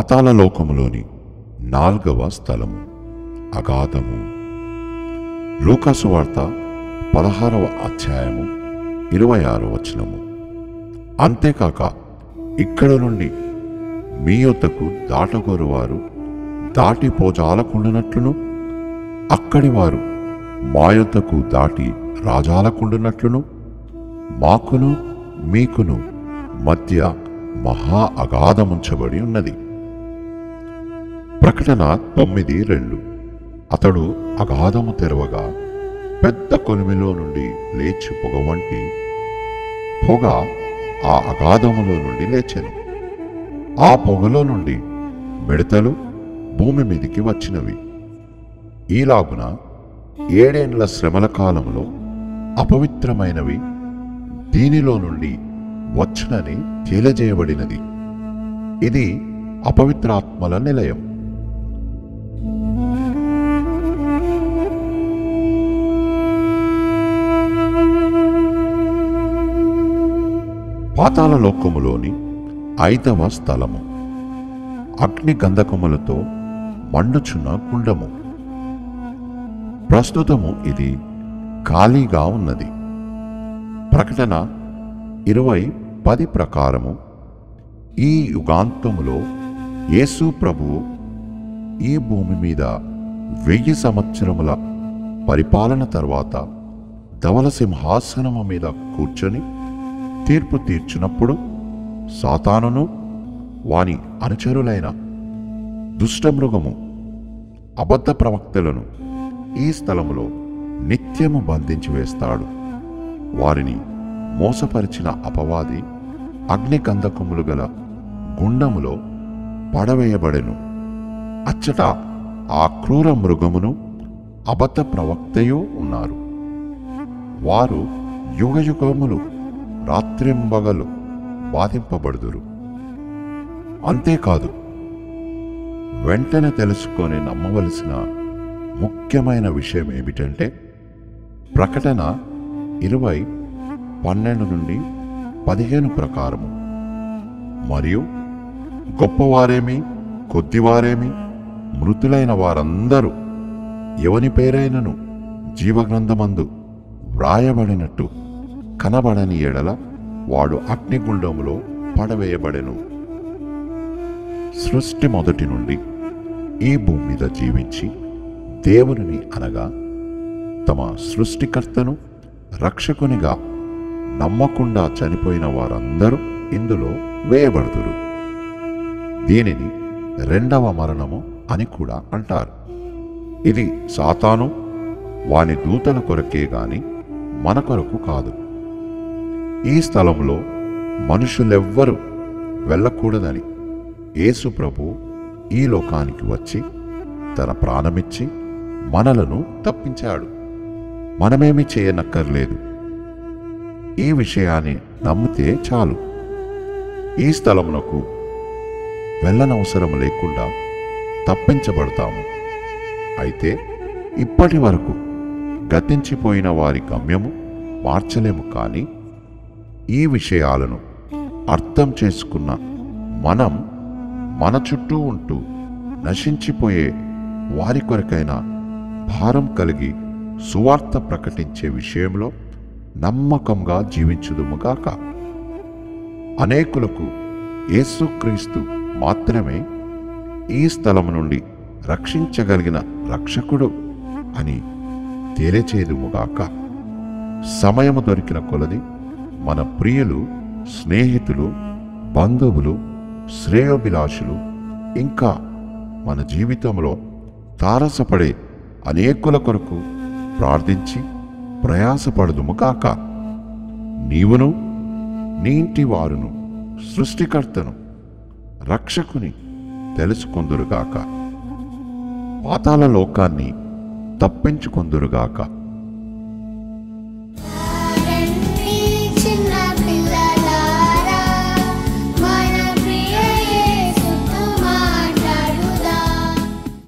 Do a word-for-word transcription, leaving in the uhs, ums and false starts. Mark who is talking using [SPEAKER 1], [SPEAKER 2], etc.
[SPEAKER 1] పాతాళ లోకములోని నాల్గవ స్థలము అగాధము. లూకాసు వార్త పదహారవ అధ్యాయము ఇరవై ఆరవ వచనము. అంతేకాక ఇక్కడ నుండి మీ యొద్దకు దాటగోరువారు దాటిపోజాలకుండునట్లును, అక్కడి వారు మా యొద్దకు దాటి రాజాలకుండునట్లును మాకును మీకును మధ్య మహా అగాధముంచబడి ఉన్నది. ప్రకటన తొమ్మిది రెండు. అతడు అగాధము తెరవగా పెద్ద కొలిమిలో నుండి లేచి పొగ వంటి పొగ ఆ అగాధములో నుండి లేచెను. ఆ పొగలో నుండి మిడతలు భూమి మీదికి వచ్చినవి. ఈలాగున ఏడేండ్ల శ్రమల కాలంలో అపవిత్రమైనవి దీనిలో నుండి వచ్చునని తేలియజేయబడినది. ఇది అపవిత్రాత్మల నిలయం. పాతాళ లోకములోని ఐదవ స్థలము అగ్ని గంధకములతో మండుచున్న కుండము. ప్రస్తుతము ఇది ఖాళీగా ఉన్నది. ప్రకటన ఇరవై పది ప్రకారము ఈ యుగాంతములో యేసు ప్రభువు ఈ భూమి మీద వెయ్యి సంవత్సరముల పరిపాలన తర్వాత ధవల సింహాసనము మీద కూర్చొని తీర్పు తీర్చినప్పుడు సాతానును వాని అనుచరులైన దుష్టమృగము అబద్ధ ప్రవక్తలను ఈ స్థలములో నిత్యము బంధించి వేస్తాడు. వారిని మోసపరిచిన అపవాది అగ్ని కందకములు గల గుండములో పడవేయబడెను. అచ్చట ఆ క్రూర మృగమును అబద్ధ ప్రవక్తయు ఉన్నారు. వారు యుగయుగములు రాత్రింబగలు బాధింపబడుదురు. అంతేకాదు, వెంటనే తెలుసుకొని నమ్మవలసిన ముఖ్యమైన విషయం ఏమిటంటే ప్రకటన ఇరవై పన్నెండు నుండి పదిహేను ప్రకారము మరియు గొప్పవారేమి కొద్దివారేమి మృతులైన వారందరూ ఎవని పేరైనను జీవగ్రంథమందు వ్రాయబడినట్టు కనబడని ఎడల వాడు అగ్నిగుండములో పడవేయబడెను. సృష్టి మొదటి నుండి ఈ భూమి మీద జీవించి దేవునిని అనగా తమ సృష్టికర్తను రక్షకునిగా నమ్మకుండా చనిపోయిన వారందరూ ఇందులో వేయబడుతురు. దీనిని రెండవ మరణము అని కూడా అంటారు. ఇది సాతాను వాని దూతల కొరకే గాని మన కొరకు కాదు. ఈ స్థలంలో మనుషులెవ్వరూ వెళ్ళకూడదని యేసు ప్రభు ఈ లోకానికి వచ్చి తన ప్రాణమిచ్చి మనలను తప్పించాడు. మనమేమి చేయనక్కర్లేదు. ఈ విషయాన్ని నమ్మితే చాలు. ఈ స్థలమునకు వెళ్ళనవసరం లేకుండా తప్పించబడతాము. అయితే ఇప్పటి వరకు గతించిపోయిన వారి గమ్యము మార్చలేము. కానీ ఈ విషయాలను అర్థం చేసుకున్న మనం మన చుట్టూ ఉంటూ నశించిపోయే వారి కొరకైనా భారం కలిగి సువార్త ప్రకటించే విషయంలో నమ్మకంగా జీవించుదుముగాక. అనేకులకు యేసుక్రీస్తు మాత్రమే ఈ స్థలము నుండి రక్షించగలిగిన రక్షకుడు అని తేలిచేదుముగాక. సమయము దొరికిన కొలది మన ప్రియులు, స్నేహితులు, బంధువులు, శ్రేయోభిలాషులు, ఇంకా మన జీవితంలో తారసపడే అనేకుల కొరకు ప్రార్థించి ప్రయాసపడుదుము కాక. నీవును నీ ఇంటి వారును సృష్టికర్తను రక్షకుని తెలుసుకొందురుగాక. పాతాళ లోకాన్ని తప్పించుకొందురుగాక.